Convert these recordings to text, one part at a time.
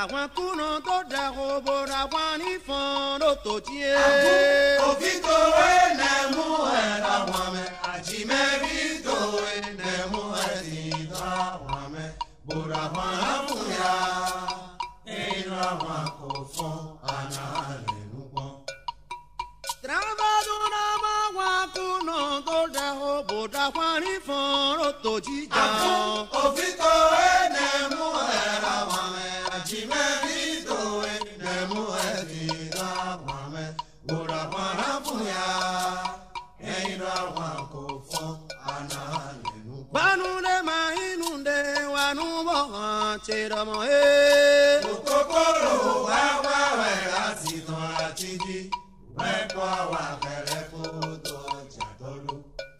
Àwọn kùnà tó dẹ̀kọ̀ bọ̀dà wà ní fọ́n tó tiẹ̀. Òfìtò ẹnẹ̀mú ẹ̀rọ wọn mẹ́, àjìmẹ́ bí tó ẹnẹ̀mú ẹ̀dínlá wọn mẹ́, bọ̀dà wọn á fún ya, ẹ̀rọ wọn kò fún àná lẹ́nu pọ́n. Travaduna ma wà kùnà tó dẹ̀kọ̀ bọ̀dà wà ní fọ́n tó jíjà. Òfìtò ẹnẹ̀mú ẹ̀rọ wọn mẹ́, àjìmẹ́ bí tó ẹnẹ̀mú ẹ̀dínlá wọn mẹ́, bọ̀dà wọn á fún ya, ẹ̀rọ wọn kò fún àná lẹ́nu pọ́n. Banunde ma inunde wanu bo chiramo Okokoro wá wá wẹ̀ láti tán àti jí, wẹ́pọ̀ wà fẹ́rẹ́ kó tó jà tọ́lú.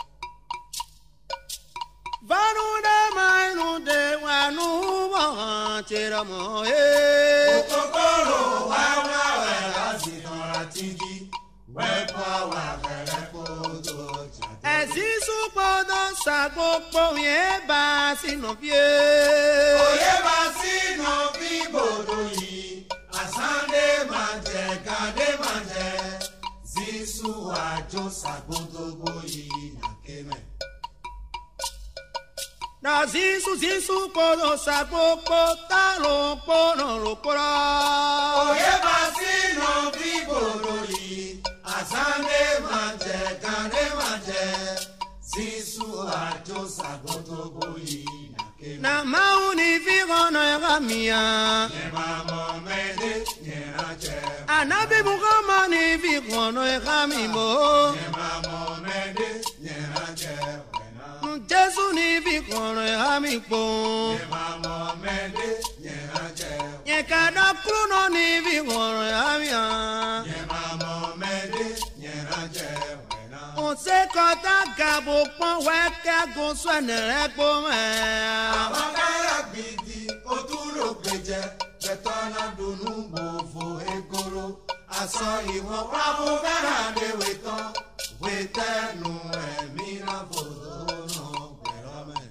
Banunde ma inunde wanu bo chiramo Okokoro wá wá wẹ̀ láti tán àti jí, wẹ́pọ̀ wà fẹ́rẹ́ kó tó jà tọ́lú. Ezisu podo sagopo ye ba sino pie. Oyè bá sínú bíbodò yìí, àsándé máa jẹ, gàdé máa jẹ, Zisu àjò sàgbódógbó yìí nàkémẹ̀. Na zisu podo sagopo talo pono lokora. Oyè bá sínú bíbodò yìí, àsándé máa jẹ, gàdé máa jẹ, Zisu àjò sàgbódógbó yìí nàkémẹ̀. Na mauni vigono gamia. Nyẹ̀mà mọ̀ mẹ́dẹ́ nyẹ̀rà jẹ́. Anabi Muhammad ni vigono gamimo. Nyẹ̀mà mọ̀ mẹ́dẹ́ nyẹ̀rà jẹ́ wẹ̀nà. Jesu ni vigono gamipo. Nyẹ̀mà mọ̀ mẹ́dẹ́ nyẹ̀rà jẹ́. Nyekada kruno ni vigono gamia. Nyẹ̀mà mọ̀ mẹ́dẹ́ nyẹ̀rà jẹ́ wẹ̀nà. Ose kota gabo pon weke goswene rekpo me. Àwọn káyà gbìdì ojúlò gbèjẹ bẹ̀tọ́ náà dùnú gbòòfò egoro. Aṣọ ìwọ̀n wá fún fẹ́ràn lè wé tán. Wé tẹ́nu ẹ̀mí náà fòdó náà gbẹ̀rọ mẹ́.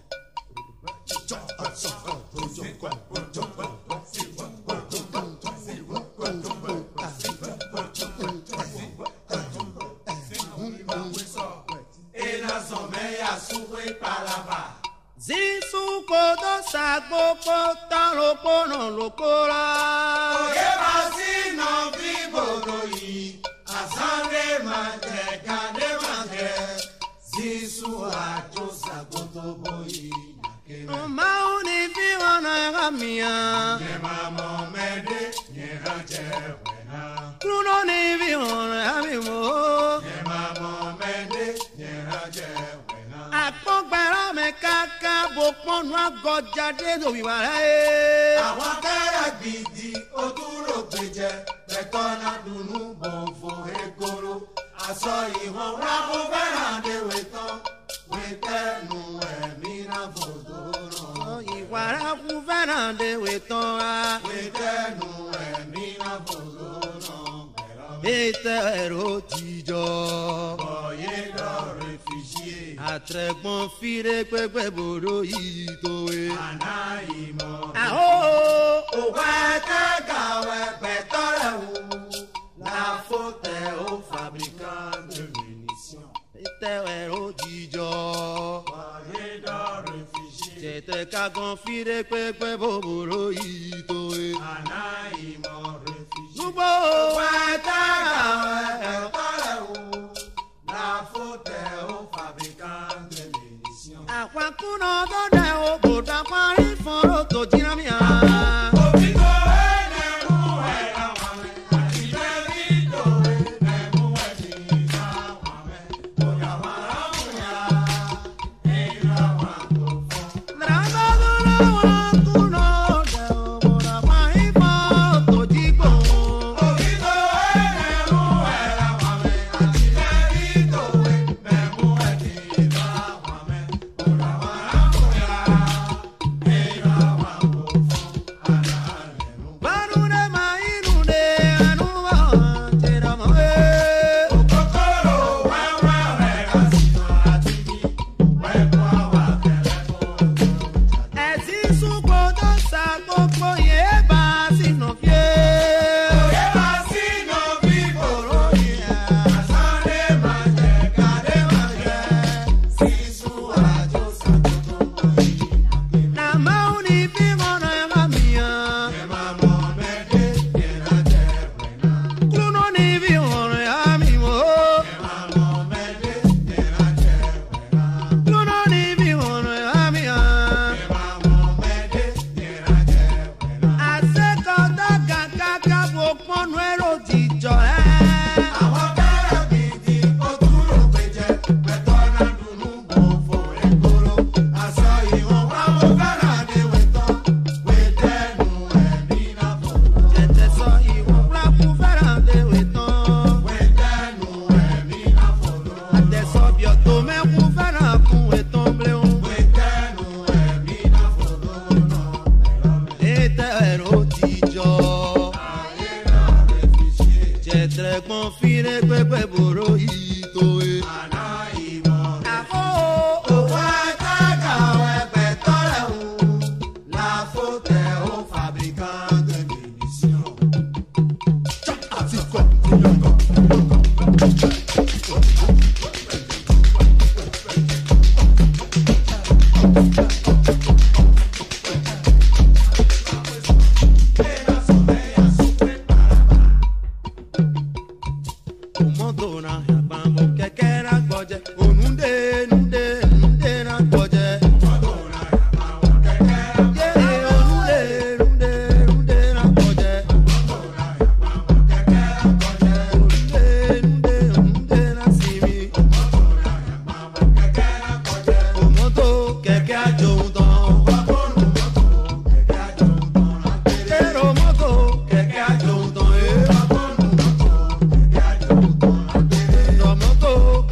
Zisu kodo sagopo talo pono lokora. Oyè bá sínú bíbodò yìí, àsándé máa jẹ, gàdé máa jẹ, Zisu àjò sàgbódógbó yìí nàkémẹ̀. Mauni vigono gamia. Nyẹ̀mà mọ̀ mẹ́dẹ́ nyẹ̀rà jẹ́ wẹ̀nà. Kruno ni vigono gamimo. Nyẹ̀mà mọ̀ mẹ́dẹ́ nyẹ̀rà jẹ́ wẹ̀nà. Akpọgbara me kaka bokpọnu agọjade dobiwara Àwọn káyà gbìdì ojúlò gbèjẹ bẹ̀tọ́ náà dùnú gbòòfò egoro. Aṣọ ìwọ̀n wá fún fẹ́ràn lè wé tán. Wé tẹ́nu ẹ̀mí náà fòdó náà. Ìwàrà kú fẹ́ràn de wetán a. Wé tẹ́nu ẹ̀mí náà fòdó náà gbẹ̀rọ mẹ́. Ètò ẹ̀rọ tìjọ. Oyè lọ réfugié. Àtẹ̀gbọ́n fire pẹ́pẹ́ bòrò yìí tó e. Àná ìmọ̀. Àhó. Òwò ẹ̀tẹ́ gàwẹ̀ pẹ̀tọ́ rẹ̀ wò. La faute aux fabricants de munitions. Ètò ẹ̀rọ tìjọ. Oyè lọ réfugié. Tẹ̀tẹ̀ kagan fire pẹ́pẹ́ bòrò yìí tó e. Àná ìmọ̀ réfugié. Gbogbo. Òwò ẹ̀tẹ́ gàwẹ̀ pẹ̀tọ́ rẹ̀ wò. La faute aux fabricants de munitions. Àwọn akúnà tó dẹ̀ o kò dá parí fún o tó jiná mi hàn. Òfìtò ẹnẹ̀mú ẹ̀rọ wọn mẹ́, àtijọ́ ìtò ẹnẹ̀mú ẹ̀dínlá wọn mẹ́, bóyá wọn á mú ya, ẹ̀rọ wọn kò fọ́. Làbàdúrà wọn akúnà dẹ̀ o kò dá parí fún o tó jí gbò. Òfìtò ẹnẹ̀mú ẹ̀rọ wọn mẹ́, àtijọ́ ìtò ẹnẹ̀mú ẹ̀dínlá wọn mẹ́, bóyá wọn á mú ya, ẹ̀rọ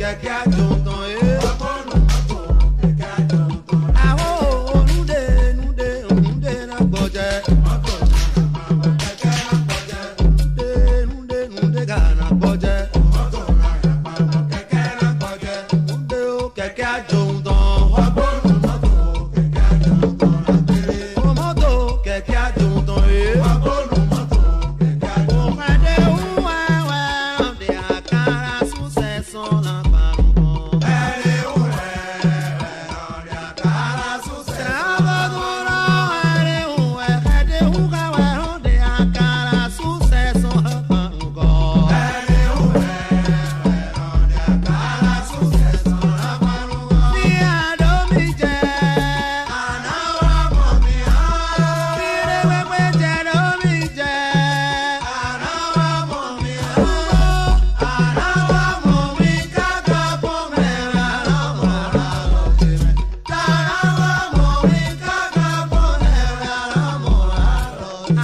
kẹ̀kẹ́ àjòntàn ẹ̀. Ọgbọ́nù mọ́tò kẹ̀kẹ́ àjòntàn. Àwọn ònúdé núdé ònúdé náà gbọ́jẹ́. Mọ́tò nàyàpamọ́ kẹ̀kẹ́ àpọ̀jẹ́. Núdé núdé gànà gbọ́jẹ́. Mọ́tò nàyàpamọ́ kẹ̀kẹ́ àpọ̀jẹ́. Núdé ó kẹ̀kẹ́ àjòntàn. Ọgbọ́nù mọ́tò kẹ̀kẹ́ àjòntàn lágbèrè. Mọ́tò kẹ̀kẹ́ àjòntàn ẹ̀. Ọgbọ́nù mọ́tò kẹ̀kẹ́ àjòntàn. Òkèdè wúwẹ́wẹ́ ọ̀dẹ̀ àkàrà súnṣẹ̀sán lápárùn kan. Ẹ̀rí òwúrẹ́ ọ̀rẹ́ àkàrà súnṣẹ̀. Tàbọ̀dúró ẹ̀rí wúwẹ́ ẹ̀dẹ̀ wúkàwẹ́ ọ̀dẹ̀ àkàrà súnṣẹ̀sán lápárùn kan. Ẹ̀rí òwúrẹ́ ọ̀rẹ́ àkàrà súnṣẹ̀ sọ̀rọ̀ àpárùn kan. Bí àdó mi jẹ́, Àná wa mọ̀ mí hàn. bí rẹ̀wẹ̀wẹ̀ jẹ́ ló mi jẹ́. Àná wa mọ̀ mí hàn. Àná wa mọ̀ mí kákà pọ̀ mẹ́ra lọ́mọ làlọ́ tèmi. Tàná wa mọ̀ mí kákà pọ̀ mẹ́ra lọ́mọ làlọ́ tèmi.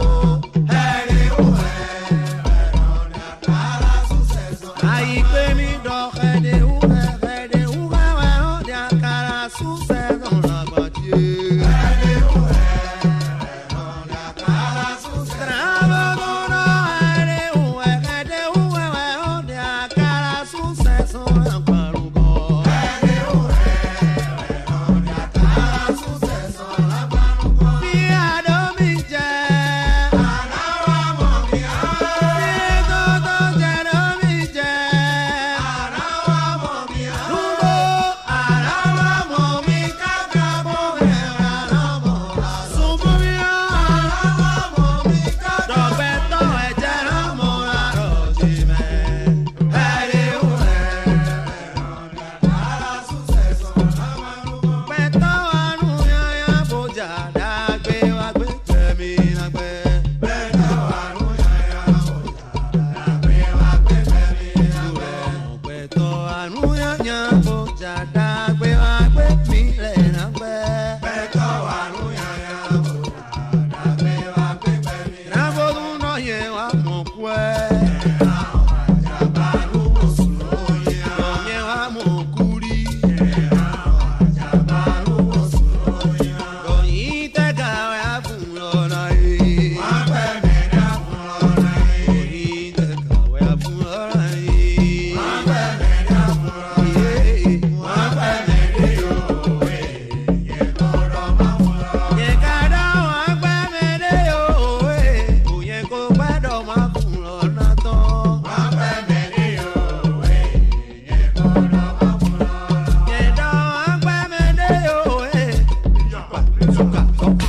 Ẹ̀rí òwúrẹ́ ọ̀rẹ́ àkàrà súnṣẹ̀ sọ̀rọ̀. Àyíké mi dọ̀kẹ́ de wúkẹ́ de wúkàwẹ́ ọ̀dẹ̀ àkàrà súnṣẹ̀sán lápàdé. Ẹ̀rí òwúrẹ́ ọ̀rẹ́ àkàrà súnṣẹ̀. Tàbọ̀dúró ẹ̀rí wúwẹ́ ẹ̀dẹ̀ wúwẹ́wẹ́ ọ̀dẹ̀ àkàrà súnṣẹ̀sán lápárùn kan. Ẹ̀rí òwúrẹ́ ọ̀rẹ́ àkàrà súnṣẹ̀ sọ̀rọ̀ àpárùn kan. Bí àdó mi jẹ́, Àná wa mọ̀ mí hàn. bí tọ́tọ́ jẹ́ ló mi jẹ́. Àná wa mọ̀ mí hàn. Lúgbó Àná wa mọ̀ mí kákà pọ̀ mẹ́ra lọ́mọ làlọ́. ṣubú mi hàn. Àná wa mọ̀ mí kákà Dọ̀gbẹ́ tọ́ ẹ̀jẹ̀ lọ́mọ àrọ̀ jì mẹ́. ẹ̀rí òwúrẹ́ ọ̀rẹ́ àkàrà súnṣẹ̀ sọ̀rọ̀ àpárùn kan. Pẹ̀tọ́ àánú yáyá bójà dágbé wá gbé tẹ̀mí lágbẹ́. Bẹ́ẹ̀ náà àrùn yàyà ọ̀jà àgbẹ̀ wa gbé fẹ́mi lábẹ́. Pẹ̀tọ́ àánú yáyá bójà dágbé wá gbé mí lẹ̀ lágbẹ́. Bẹ́ẹ̀kọ́ àrùn yàyà ọ̀jà àgbẹ̀ wa gbé fẹ́mi lábẹ́. Ìrànbọ̀dún náà yẹ wá mọ̀ kú ẹ́. Àwọn àjàbá lúgbò sùn lóyè á. Yẹ wá mọ̀ kú rí. Àwọn àjàbá lúgbò sùn lóyè á. Lọ́yìn tẹ́gà wá fún lọ́la yìí. Wọ́n pẹ́ mẹ́rin àfún lọ́la yìí. Lọ́yìn tẹ́gà wá fún lọ́la yìí. Wọ́n pẹ́ mẹ́rin àfún lọ́la yìí. Wọ́n pẹ́ mẹ́rin yòówé. Yẹ kọ́rọ̀ máa fún lọ́la. Yẹ ká dá wọn pẹ́ mẹ́lẹ́ òwe. Kò yẹ kó gbẹ́dọ̀ máa fún lọ́nà tán. Wọ́n pẹ́ mẹ́rin yòówé. Yẹ kọ́rọ̀ máa fún lọ́la. Yẹ dá wọn pẹ́ mẹ́lẹ́ òwe. Sọ̀kà sọ̀kà.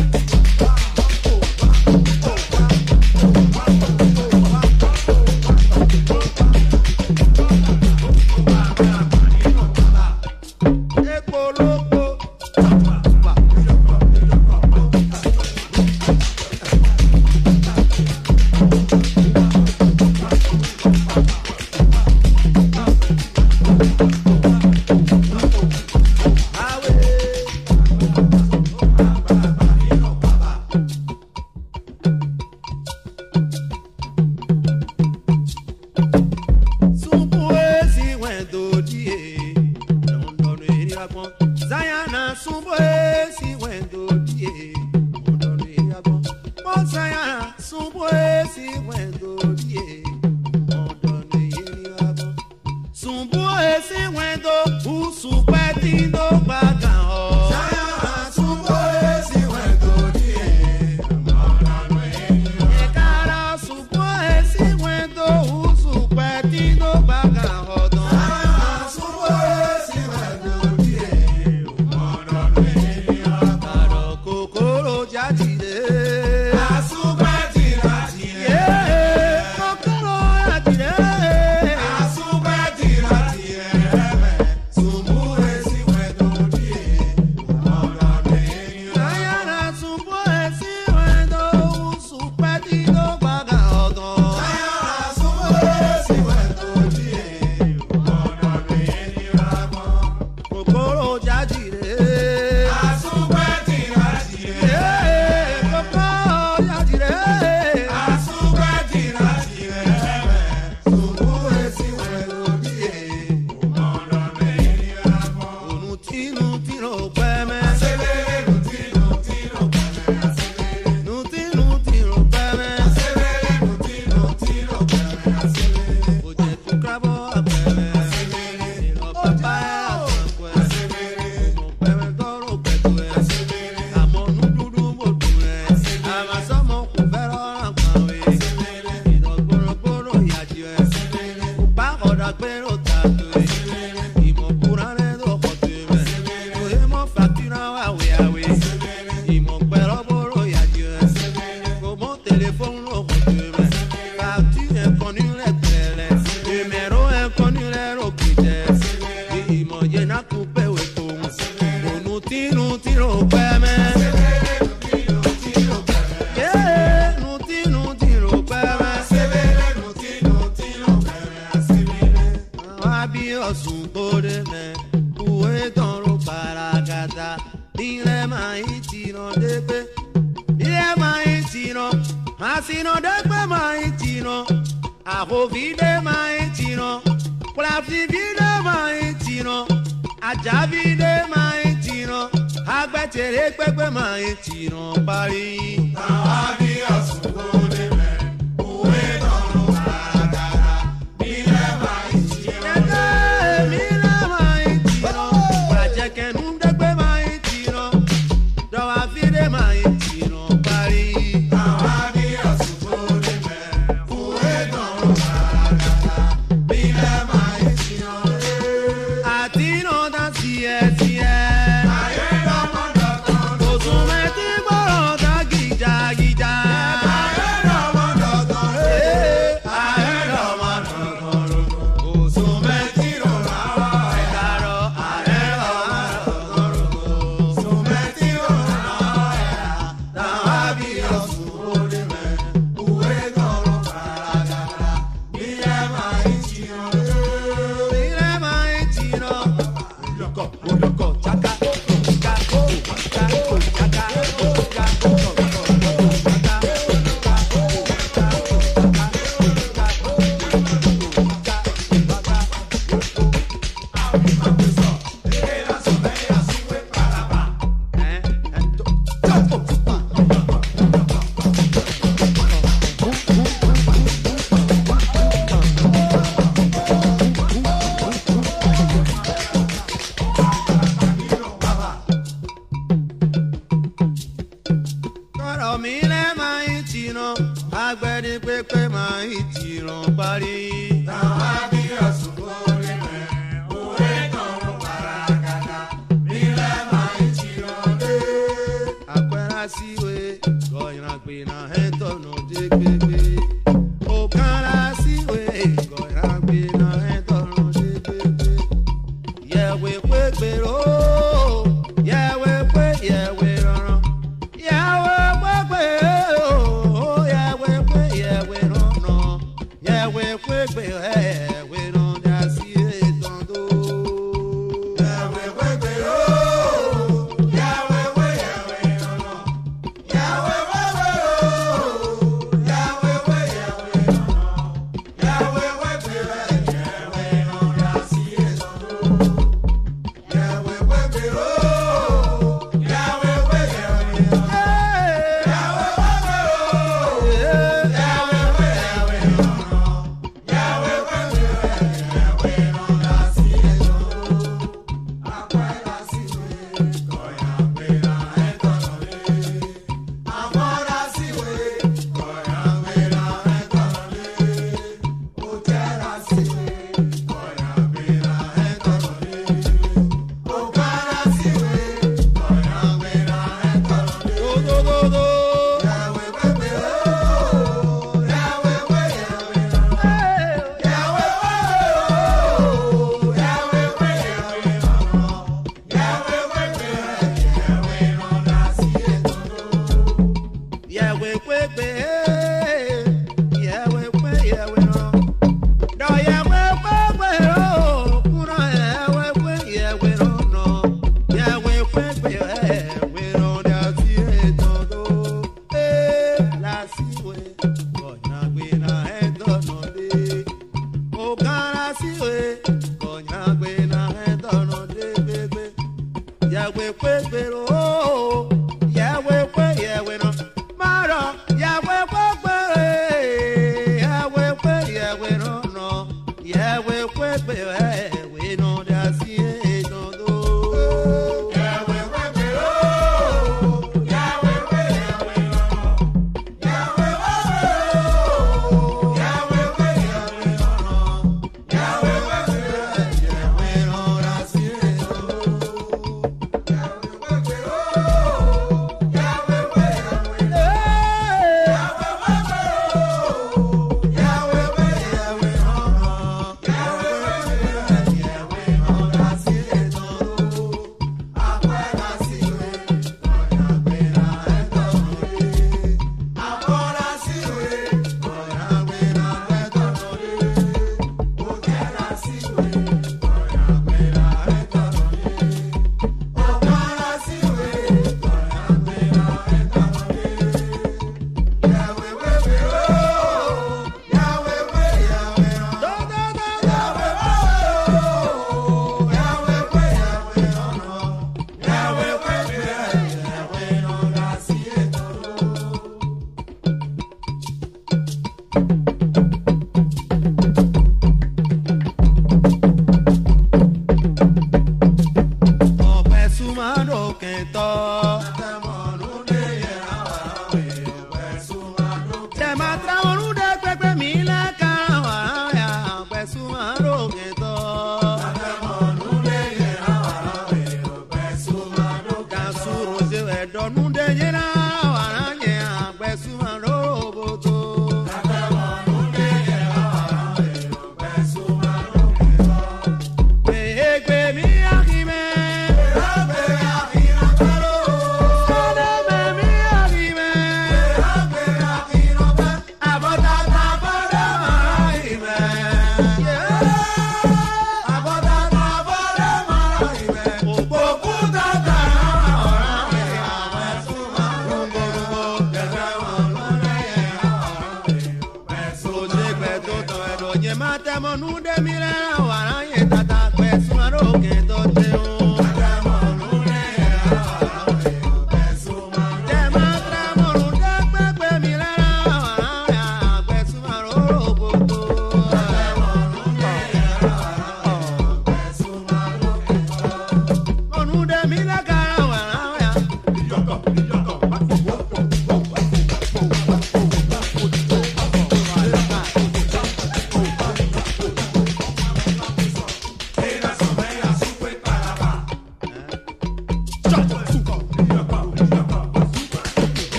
Epo lóko. Zayana sumbo si wendo die. Mondoni agbon. Zayana sumbo si wendo die. Mondoni agbon. Sumbo si wendo usu petindo bagan ho. Zayana sumbo si wendo die. Mondoni Ekara sumbo si wendo usu petindo bagan ho. Zayana sumbo si wendo die. Mondoni Karo kokoro jatide. Asupẹ́ tìrantìrẹ. Yeah, kokoro jatide. Asupẹ́ tìrantìrẹ. Sùnmùrè bí ọ̀sùn tó dé mẹ́ òwe tọrọ kàràkàtà nílẹ̀ máa ń tìrọ dégbé nílẹ̀ máa ń tìrọ màsínà dégbé máa ń tìrọ àkòfìdé máa ń tìrọ kùlàfìfìdé máa ń tìrọ àjàfìdé máa ń tìrọ agbẹ́tẹ̀rẹ́ pẹ́pẹ́ máa ń tìrọ parí. táwa bí ọ̀sùn tó dé mẹ́ òwe tọrọ kàràkàtà nílẹ̀ máa ń tìrọ dégbé.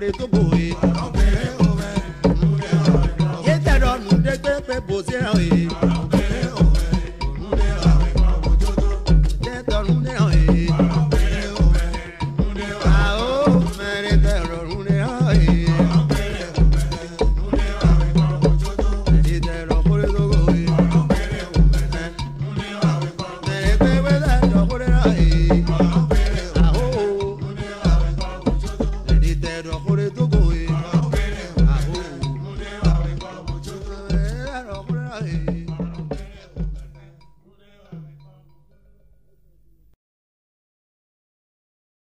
ètò bòye.